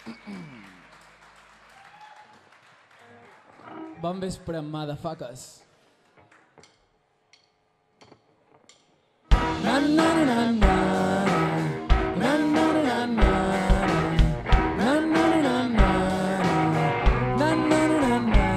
Bon vespre, motherfuckers. Na na na na na na na na na na na na na na na na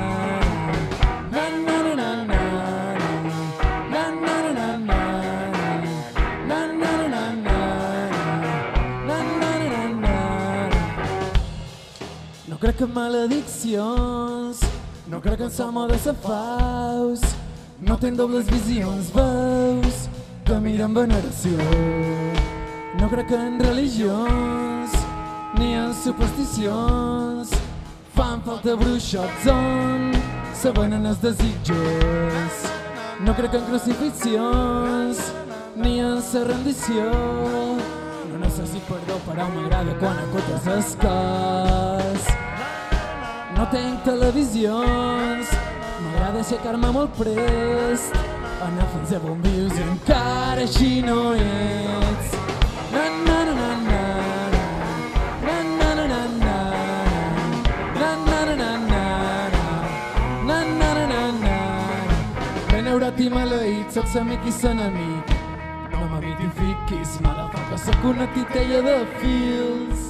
na. No crec en malediccions, no crec en som de safaus, no tenc dobles visions, veus que miren veneració. No crec en religions ni en supersticions, fan falta bruixots on se venen els desitjos. No crec en crucifixions ni en la rendició. No necessito perdó, però m'agrada quan acotes el cos. No tenc televisions, m'agrada aixecar-me molt prest, anar fins a bombills i encara així no ets. Na na na na na na na na na na na na na na na na na na. Ben neurat i maleït, soc l'amic i l'enemic. No m'amitifiquis, motherfucker, soc una titella de fils.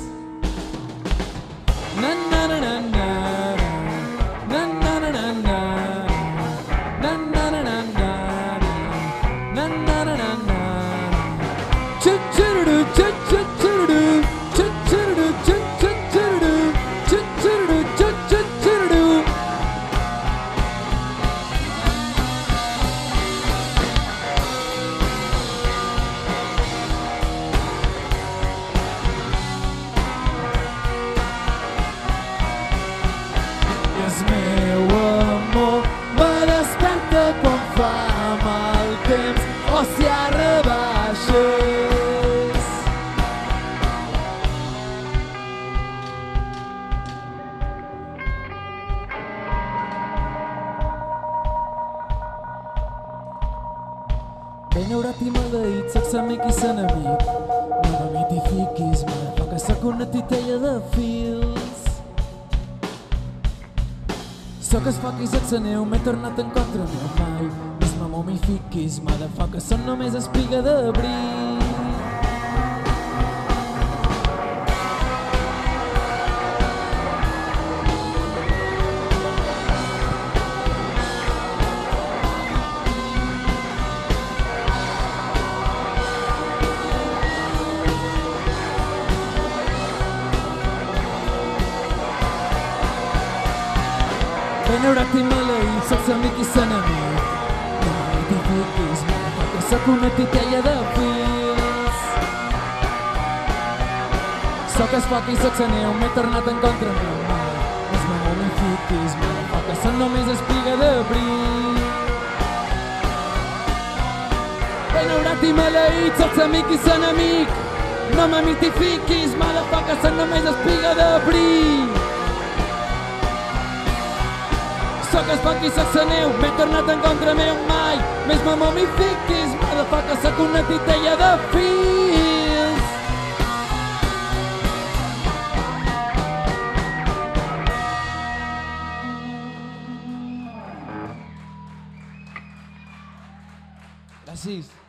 Na na na na na na na na na na na na na na na na na na. Ch-ch-ru-du, ch-ch-ch-ru-du, ch-ch-ru-du, ch-ch-ch-ru-du, ch-ch-ru-du, ch-ch-ch-ru-du. El meu amor me desperta quan fa mal temps o si ha rebaixes. Ben neurat i maleït, soc l'amic i l'enemic. No m'amitifiquis, motherfucker, soc una titella de fils. Soc el foc i soc la neu, m'he tornat en contra meu mai. Més me momifiquis, motherfucker, som només espiga d'abril. Ben neurat i maleït, soc l'amic i l'enemic. No m'amitifiquis, motherfucker, soc una titella de fils. Soc el foc i soc la neu, m'he tornat en contra meu mai. No me momifiquis, motherfucker, som només espiga d'abril. Ben neurat i maleït, soc l'amic i l'enemic. No m'amitifiquis, motherfucker, som només espiga d'abril. Soc el foc i soc la neu, m'he tornat en contra meu mai. Més me momifiquis, motherfucker, soc una titella de fils. Gràcies.